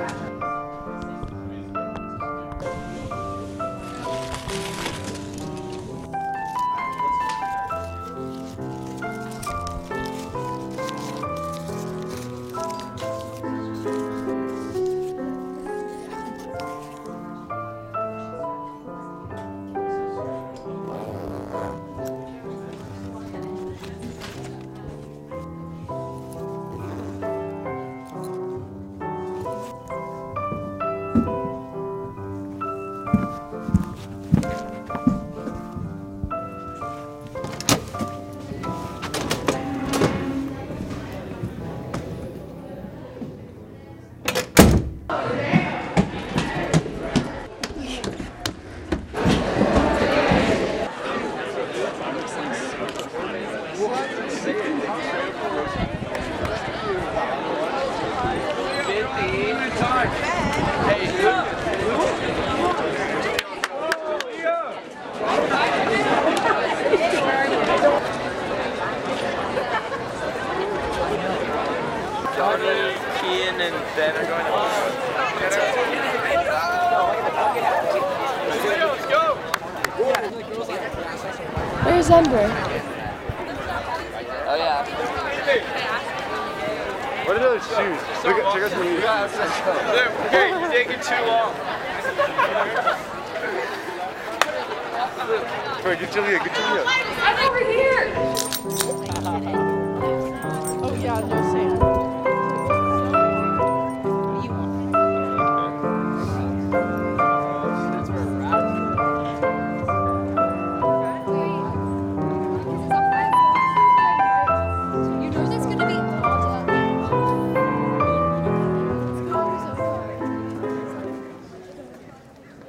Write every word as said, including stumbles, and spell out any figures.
Kian and Ben are going to Let's go! Where's Ember? Oh yeah. What are those shoes? Look at, check out some of these. Okay, you're taking too long. Alright, get Julia, get Julia. I'm over here!